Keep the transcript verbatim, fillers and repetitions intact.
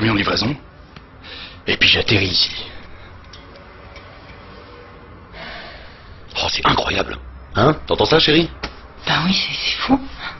camion de livraison. Et puis j'atterris ici. Oh, c'est incroyable. Hein? T'entends ça, chérie? Ben oui, c'est fou.